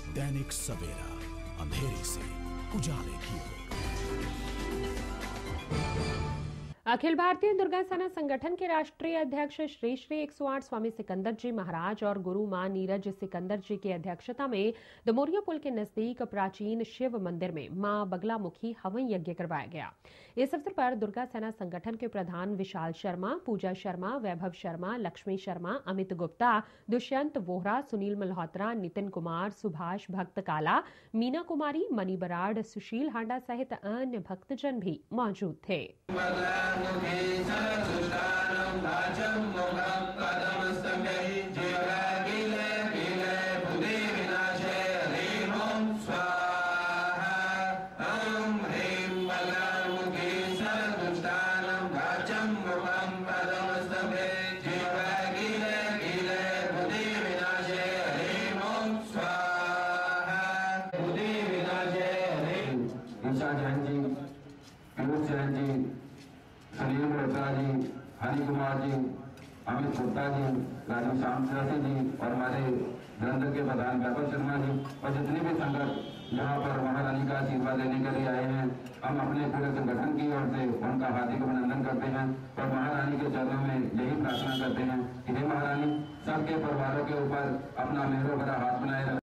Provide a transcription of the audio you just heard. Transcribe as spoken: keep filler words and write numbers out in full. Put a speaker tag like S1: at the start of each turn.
S1: दैनिक सवेरा, अंधेरे से उजाले की ओर।
S2: अखिल भारतीय दुर्गा सेना संगठन के राष्ट्रीय अध्यक्ष श्री श्री एक सौ आठ स्वामी सिकंदर जी महाराज और गुरु मां नीरज सिकंदर जी की अध्यक्षता में दमोरिया पुल के नजदीक प्राचीन शिव मंदिर में मां बगलामुखी हवन यज्ञ करवाया गया। इस अवसर पर दुर्गा सेना संगठन के प्रधान विशाल शर्मा, पूजा शर्मा, वैभव शर्मा, लक्ष्मी शर्मा, अमित गुप्ता, दुष्यंत वोहरा, सुनील मल्होत्रा, नितिन कुमार, सुभाष भक्त काला, मीना कुमारी, मनी बराड़, सुशील हांडा सहित अन्य भक्तजन भी मौजूद थे।
S3: सुनील मल्होत्रा जी, हरि कुमार जी, अमित गुप्ता जी, राजू श्याम जी और हमारे धर्म के प्रधान वैभव शर्मा जी और जितने भी संगत यहाँ पर महारानी का आशीर्वाद लेने के लिए आए हैं, हम अपने पूरे संगठन की ओर से उनका हार्दिक अभिनंदन करते हैं और महारानी के चरणों में यही प्रार्थना करते हैं कि हे महारानी सबके परिवारों के ऊपर अपना मेहर भरा हाथ बनाए रखें।